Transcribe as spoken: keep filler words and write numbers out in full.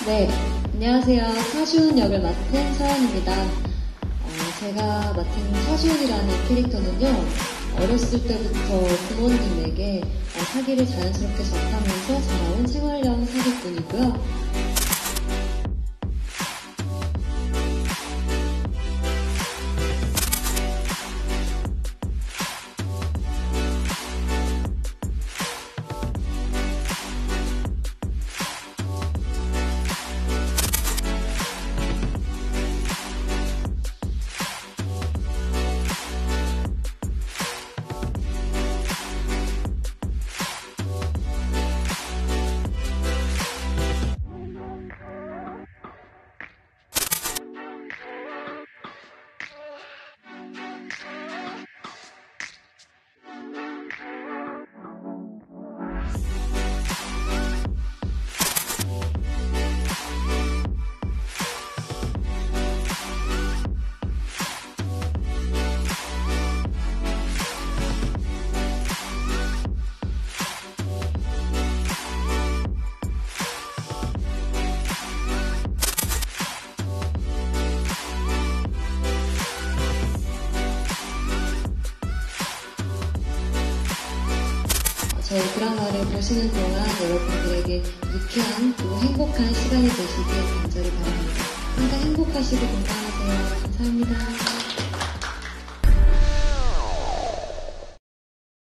네, 안녕하세요. 사시훈 역을 맡은 서연입니다. 어, 제가 맡은 사시훈이라는 캐릭터는요, 어렸을 때부터 부모님에게 어, 사기를 자연스럽게 접하면서 자라온 생활형 사기꾼이고요. 저희 드라마를 보시는 동안 여러분들에게 유쾌한 그리고 행복한 시간이 되시길 간절히 바랍니다. 항상 행복하시고 건강하세요. 감사합니다.